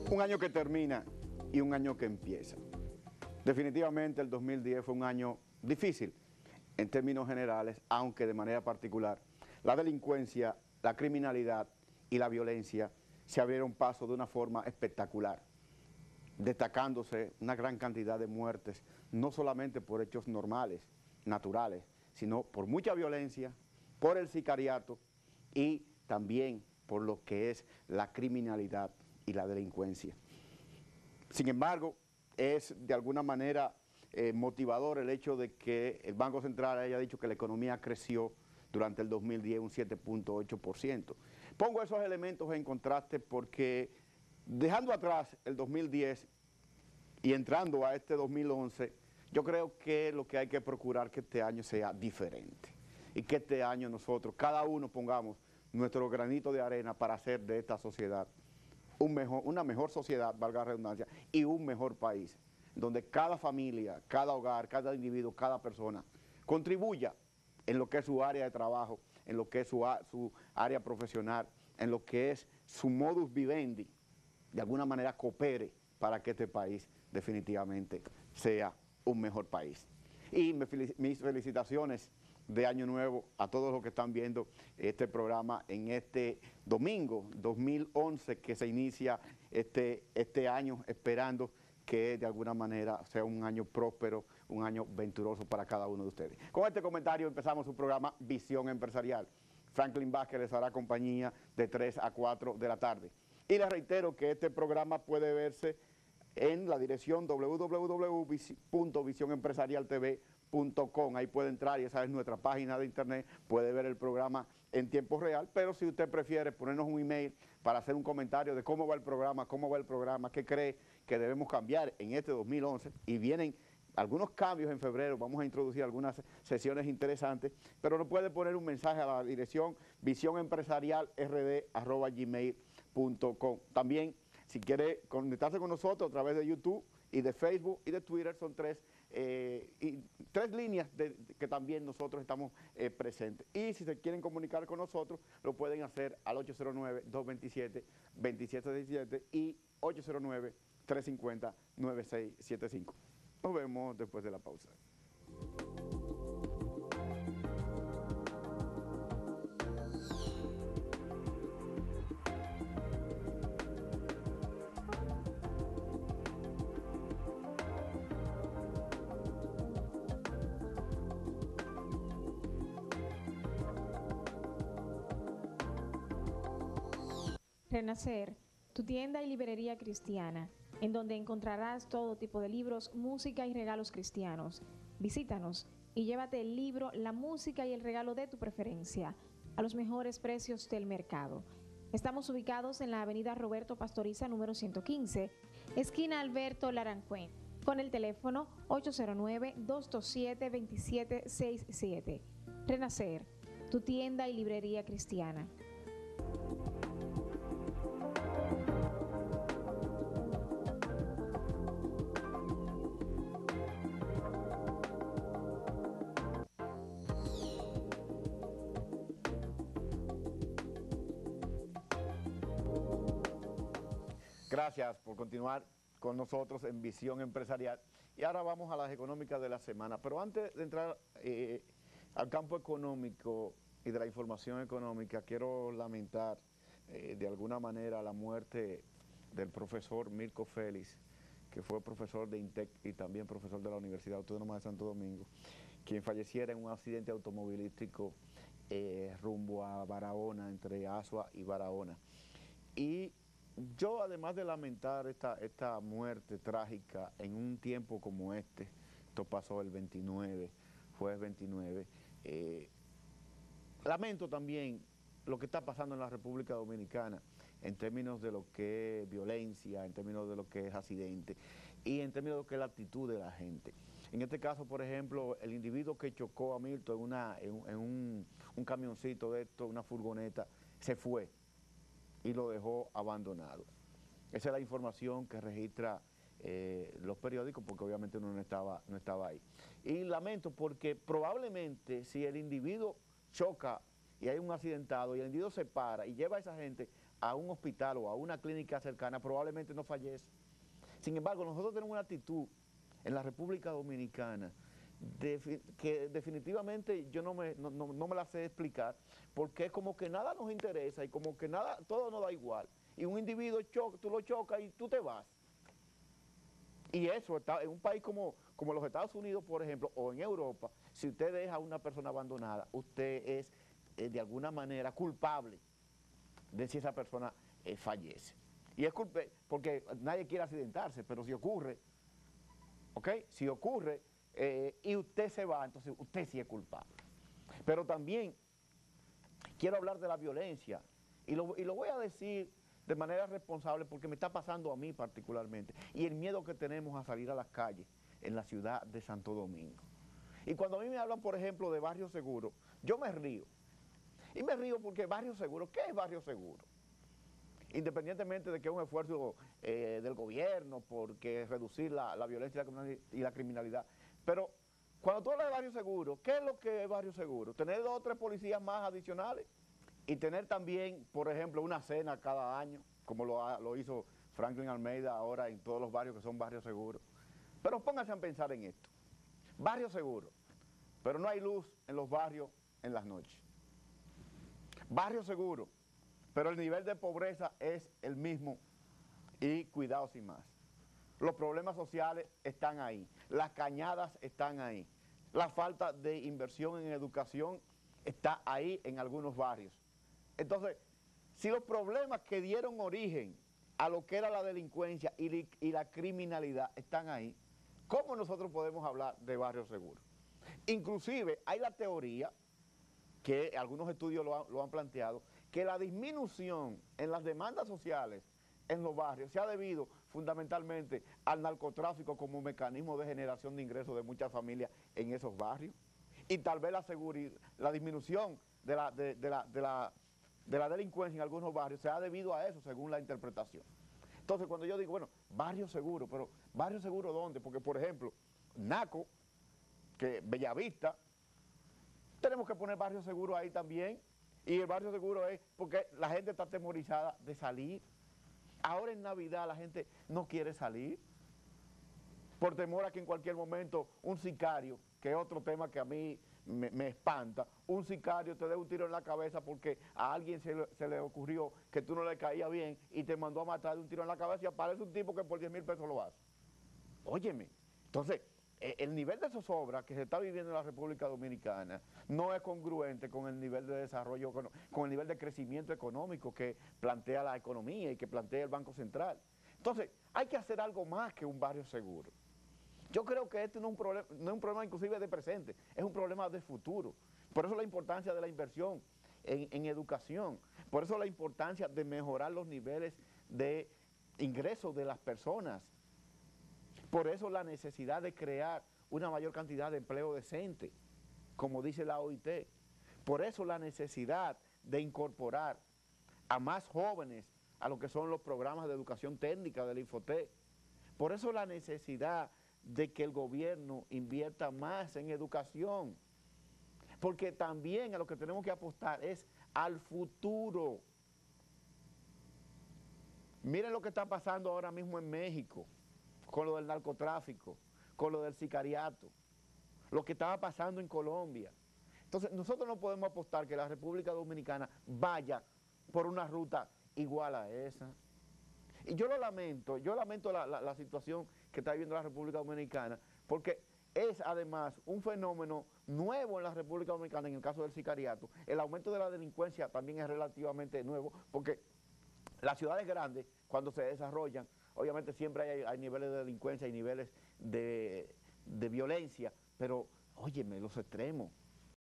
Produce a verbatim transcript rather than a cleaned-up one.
Un año que termina y un año que empieza. Definitivamente el dos mil diez fue un año difícil en términos generales, aunque de manera particular la delincuencia, la criminalidad y la violencia se abrieron paso de una forma espectacular, destacándose una gran cantidad de muertes, no solamente por hechos normales, naturales, sino por mucha violencia, por el sicariato y también por lo que es la criminalidad y la delincuencia. Sin embargo, es de alguna manera eh, motivador el hecho de que el Banco Central haya dicho que la economía creció durante el dos mil diez un siete punto ocho por ciento. Pongo esos elementos en contraste porque dejando atrás el dos mil diez y entrando a este dos mil once, yo creo que lo que hay que procurar que este año sea diferente y que este año nosotros, cada uno pongamos nuestro granito de arena para hacer de esta sociedad un mejor, una mejor sociedad, valga la redundancia, y un mejor país, donde cada familia, cada hogar, cada individuo, cada persona contribuya en lo que es su área de trabajo, en lo que es su, su área profesional, en lo que es su modus vivendi, de alguna manera coopere para que este país definitivamente sea un mejor país. Y me felic- mis felicitaciones de Año Nuevo a todos los que están viendo este programa en este domingo dos mil once que se inicia este, este año, esperando que de alguna manera sea un año próspero, un año venturoso para cada uno de ustedes. Con este comentario empezamos su programa Visión Empresarial. Franklin Vázquez les hará compañía de tres a cuatro de la tarde. Y les reitero que este programa puede verse en la dirección w w w punto visión empresarial t v punto com. Ahí puede entrar y esa es nuestra página de internet, puede ver el programa en tiempo real, pero si usted prefiere ponernos un email para hacer un comentario de cómo va el programa, cómo va el programa, qué cree que debemos cambiar en este dos mil once, y vienen algunos cambios en febrero, vamos a introducir algunas sesiones interesantes, pero nos puede poner un mensaje a la dirección visión empresarial r d arroba gmail punto com. También, si quiere conectarse con nosotros a través de YouTube y de Facebook y de Twitter, son tres, eh, y tres líneas de, de, que también nosotros estamos eh, presentes. Y si se quieren comunicar con nosotros, lo pueden hacer al ocho cero nueve, dos dos siete, dos siete uno siete y ocho cero nueve, tres cinco cero, nueve seis siete cinco. Nos vemos después de la pausa. Renacer, tu tienda y librería cristiana, en donde encontrarás todo tipo de libros, música y regalos cristianos. Visítanos y llévate el libro, la música y el regalo de tu preferencia, a los mejores precios del mercado. Estamos ubicados en la avenida Roberto Pastoriza número ciento quince, esquina Alberto Larancuén, con el teléfono ocho cero nueve, dos dos siete, dos siete seis siete. Renacer, tu tienda y librería cristiana. Gracias por continuar con nosotros en Visión Empresarial. Y ahora vamos a las económicas de la semana. Pero antes de entrar eh, al campo económico y de la información económica, quiero lamentar eh, de alguna manera la muerte del profesor Mirko Félix, que fue profesor de INTEC y también profesor de la Universidad Autónoma de Santo Domingo, quien falleciera en un accidente automovilístico eh, rumbo a Barahona, entre Asua y Barahona. Y yo, además de lamentar esta, esta muerte trágica en un tiempo como este, esto pasó el veintinueve, jueves veintinueve, eh, lamento también lo que está pasando en la República Dominicana en términos de lo que es violencia, en términos de lo que es accidente y en términos de lo que es la actitud de la gente. En este caso, por ejemplo, el individuo que chocó a Milton en, una, en, en un, un camioncito de esto, una furgoneta, se fue y lo dejó abandonado. Esa es la información que registra eh, los periódicos, porque obviamente uno no estaba, no estaba ahí. Y lamento porque probablemente si el individuo choca y hay un accidentado y el individuo se para y lleva a esa gente a un hospital o a una clínica cercana, probablemente no fallece. Sin embargo, nosotros tenemos una actitud en la República Dominicana de, que definitivamente yo no me, no, no, no me la sé explicar, porque es como que nada nos interesa y como que nada, todo nos da igual. Y un individuo, choca, tú lo chocas y tú te vas. Y eso está en un país como, como los Estados Unidos, por ejemplo, o en Europa, si usted deja a una persona abandonada, usted es eh, de alguna manera culpable de si esa persona eh, fallece. Y es culpable, porque nadie quiere accidentarse, pero si ocurre, ¿ok? Si ocurre eh, y usted se va, entonces usted sí es culpable. Pero también quiero hablar de la violencia, y lo, y lo voy a decir de manera responsable porque me está pasando a mí particularmente, y el miedo que tenemos a salir a las calles en la ciudad de Santo Domingo. Y cuando a mí me hablan, por ejemplo, de barrio seguro, yo me río. Y me río porque barrio seguro, ¿qué es barrio seguro? Independientemente de que es un esfuerzo eh, del gobierno porque reducir la, la violencia y la criminalidad. Pero cuando tú hablas de barrio seguro, ¿qué es lo que es barrio seguro? Tener dos o tres policías más adicionales y tener también, por ejemplo, una cena cada año, como lo, ha, lo hizo Franklin Almeida ahora en todos los barrios que son barrios seguros. Pero pónganse a pensar en esto. Barrio seguro, pero no hay luz en los barrios en las noches. Barrio seguro, pero el nivel de pobreza es el mismo y cuidado sin más. Los problemas sociales están ahí, las cañadas están ahí, la falta de inversión en educación está ahí en algunos barrios. Entonces, si los problemas que dieron origen a lo que era la delincuencia y, y la criminalidad están ahí, ¿cómo nosotros podemos hablar de barrios seguros? Inclusive hay la teoría, que algunos estudios lo, ha, lo han planteado, que la disminución en las demandas sociales en los barrios se ha debido fundamentalmente al narcotráfico como mecanismo de generación de ingresos de muchas familias en esos barrios, y tal vez la, seguridad, la disminución de la, de, de, la, de, la, de la delincuencia en algunos barrios se ha debido a eso, según la interpretación. Entonces, cuando yo digo, bueno, barrio seguro, pero ¿barrio seguro dónde? Porque, por ejemplo, Naco, que Bellavista, tenemos que poner barrio seguro ahí también, y el barrio seguro es porque la gente está atemorizada de salir. Ahora en Navidad la gente no quiere salir, por temor a que en cualquier momento un sicario, que es otro tema que a mí me, me espanta, un sicario te dé un tiro en la cabeza porque a alguien se le, se le ocurrió que tú no le caía bien y te mandó a matar de un tiro en la cabeza y aparece un tipo que por diez mil pesos lo hace. Óyeme, entonces el nivel de zozobra que se está viviendo en la República Dominicana no es congruente con el nivel de desarrollo, con el nivel de crecimiento económico que plantea la economía y que plantea el Banco Central. Entonces, hay que hacer algo más que un barrio seguro. Yo creo que este no es un problema, no es un problema inclusive de presente, es un problema de futuro. Por eso la importancia de la inversión en, en educación, por eso la importancia de mejorar los niveles de ingresos de las personas. Por eso la necesidad de crear una mayor cantidad de empleo decente, como dice la O I T. Por eso la necesidad de incorporar a más jóvenes a lo que son los programas de educación técnica del Infotec. Por eso la necesidad de que el gobierno invierta más en educación. Porque también a lo que tenemos que apostar es al futuro. Miren lo que está pasando ahora mismo en México, con lo del narcotráfico, con lo del sicariato, lo que estaba pasando en Colombia. Entonces, nosotros no podemos apostar que la República Dominicana vaya por una ruta igual a esa. Y yo lo lamento, yo lamento la, la, la situación que está viviendo la República Dominicana, porque es además un fenómeno nuevo en la República Dominicana, en el caso del sicariato. El aumento de la delincuencia también es relativamente nuevo, porque las ciudades grandes, cuando se desarrollan, obviamente siempre hay, hay niveles de delincuencia, hay niveles de, de violencia, pero óyeme, los extremos.